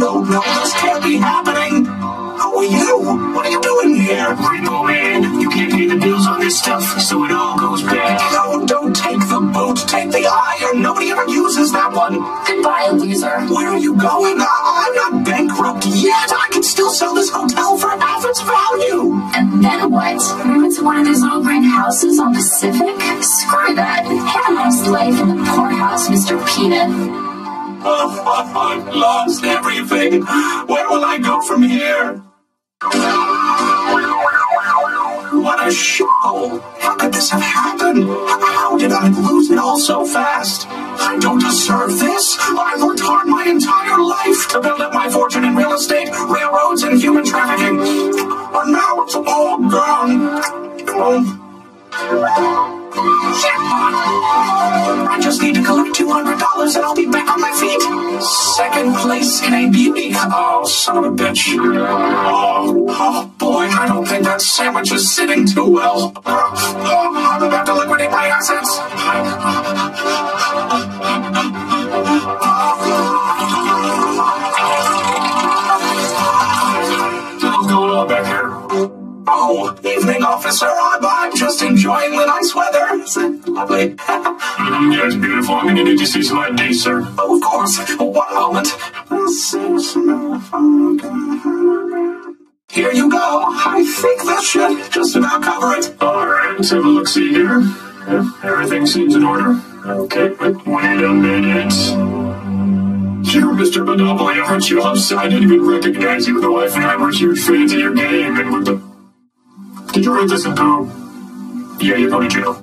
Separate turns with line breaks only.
no, this can't be happening. Who are you? What are you doing here?
Repo man, you can't pay the bills on this stuff, so it all goes bad.
No, don't take the boot, take the iron. Nobody ever uses that one.
Goodbye, loser.
Where are you going? I'm not bankrupt yet. I can still sell this hotel for half its value.
And then what? Move into one of those old red houses on Pacific? Screw that. Have a nice life in the poorhouse, Mr. Peanut.
I've lost everything. Where will I go from here? What a show! How could this have happened? How did I lose it all so fast? I don't deserve this. I've worked hard my entire life to build up my fortune in real estate, railroads, and human trafficking. But now it's all gone. I just need to collect $200 and I'll be back on my feet. Second place in a beauty. Oh, son of a bitch. Oh boy, I don't think that sandwich is sitting too well. I'm about to liquidate my assets. What's going on back here? Oh, evening, officer. I'm just enjoying the nice weather. Is it lovely?
Yeah, it's beautiful. I'm gonna need to see some ID, sir.
Oh, of course. 1 moment. Here you go. I think that should just about cover it.
All right, let's have a look-see here. Yeah, everything seems in order. Okay, but wait a minute. You, Mr. Monopoly, aren't you upside? I didn't even recognize you. The wife and I were huge fans of your game, and with the... Did you write this in code? Yeah, you're going to jail.